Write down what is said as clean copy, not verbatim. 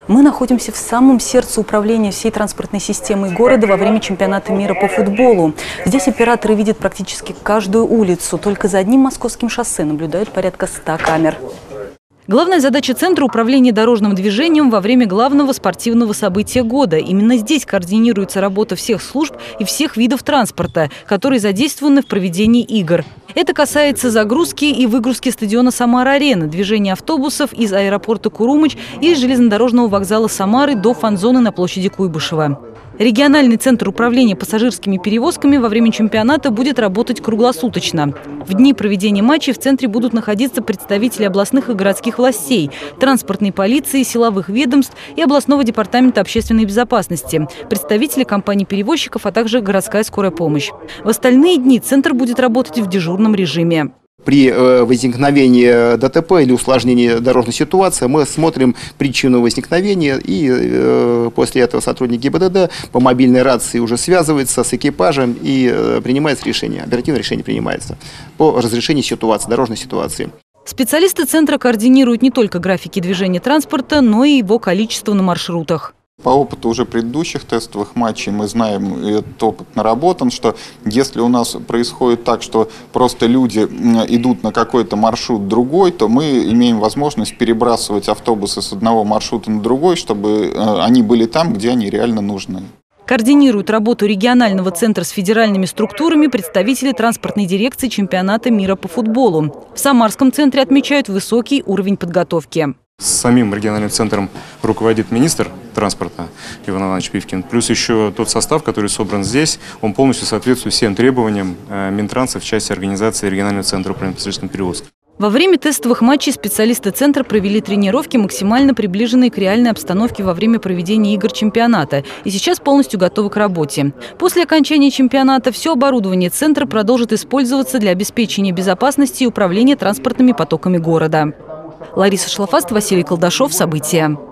Мы находимся в самом сердце управления всей транспортной системой города во время чемпионата мира по футболу. Здесь операторы видят практически каждую улицу. Только за одним московским шоссе наблюдают порядка 100 камер. Главная задача Центра управления дорожным движением во время главного спортивного события года. Именно здесь координируется работа всех служб и всех видов транспорта, которые задействованы в проведении игр. Это касается загрузки и выгрузки стадиона «Самара-Арена», движения автобусов из аэропорта Курумыч и из железнодорожного вокзала Самары до фан-зоны на площади Куйбышева. Региональный центр управления пассажирскими перевозками во время чемпионата будет работать круглосуточно. В дни проведения матчей в центре будут находиться представители областных и городских властей, транспортной полиции, силовых ведомств и областного департамента общественной безопасности, представители компаний-перевозчиков, а также городская скорая помощь. В остальные дни центр будет работать в дежурном режиме. При возникновении ДТП или усложнении дорожной ситуации мы смотрим причину возникновения, и после этого сотрудник ГИБДД по мобильной рации уже связывается с экипажем и принимается решение, оперативное решение принимается по разрешению ситуации, дорожной ситуации. Специалисты центра координируют не только графики движения транспорта, но и его количество на маршрутах. По опыту уже предыдущих тестовых матчей мы знаем, и этот опыт наработан, что если у нас происходит так, что просто люди идут на какой-то маршрут другой, то мы имеем возможность перебрасывать автобусы с одного маршрута на другой, чтобы они были там, где они реально нужны. Координируют работу регионального центра с федеральными структурами представители транспортной дирекции чемпионата мира по футболу. В Самарском центре отмечают высокий уровень подготовки. С самим региональным центром руководит министр транспорта Иван Иванович Пивкин. Плюс еще тот состав, который собран здесь, он полностью соответствует всем требованиям Минтранса в части организации регионального центра управления пассажирскими перевозками. Во время тестовых матчей специалисты центра провели тренировки, максимально приближенные к реальной обстановке во время проведения игр чемпионата. И сейчас полностью готовы к работе. После окончания чемпионата все оборудование центра продолжит использоваться для обеспечения безопасности и управления транспортными потоками города. Лариса Шлафаст, Василий Колдашов. События.